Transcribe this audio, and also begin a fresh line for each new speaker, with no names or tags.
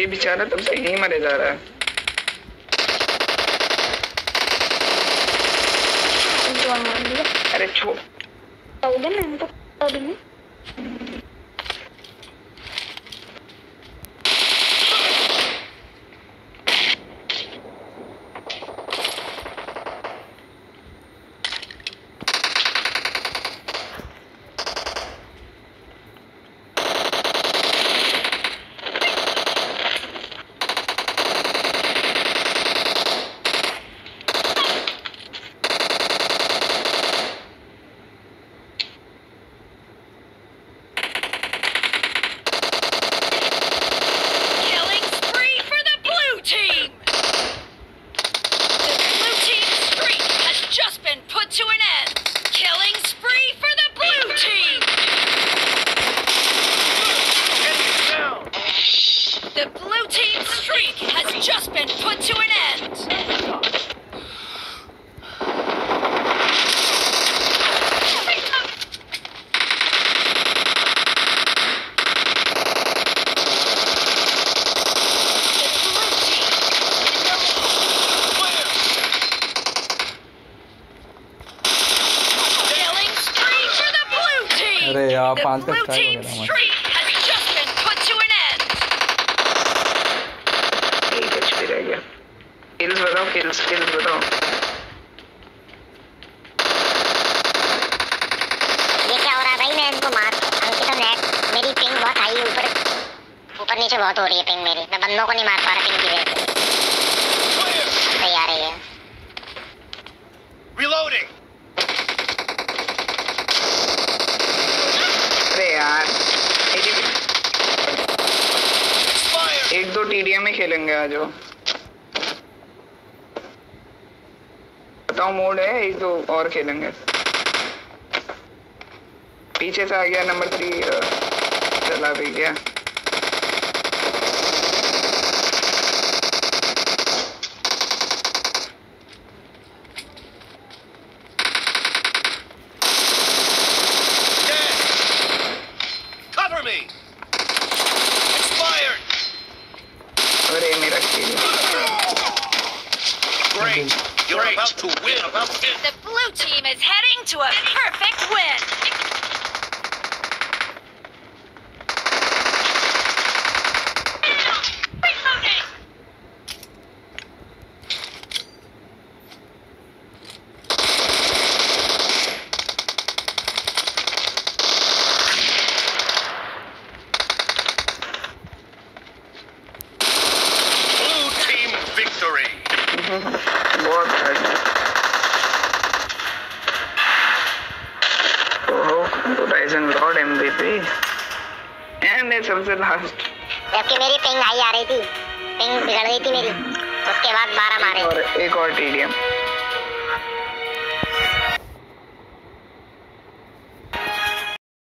ये बेचारा तब से यहीं मरे जा रहा है। अरे छो
अरे यार 5 का स्ट्राइक हो गया हमारा।
किल्स बताओ, किल्स बताओ।
ये क्या हो रहा है भाई? मैं इनको मार अंकिता नेट मेरी पिंग बहुत हाई है, ऊपर नीचे बहुत हो रही है पिंग मेरी। मैं बंदों को नहीं मार पा रहा पिंग की वजह से। सही आ रही है।
Reloading.
अरे यार एक दो TDM में खेलेंगे आज। बताओ मोड है, एक दो और खेलेंगे। पीछे से आ गया नंबर 3 चला भी गया।
Cover me. Expired.
अरे मेरा kill.
Great. You're about to win.
The blue team is heading to a perfect win.
Blue team victory.
बहुत लॉर्ड MVP एंड सबसे लास्ट।
जबकि मेरी पिंग हाई आ रही थी, पिंग बिगड़ गई थी मेरी, उसके बाद 12 मारे
और एक और TDM।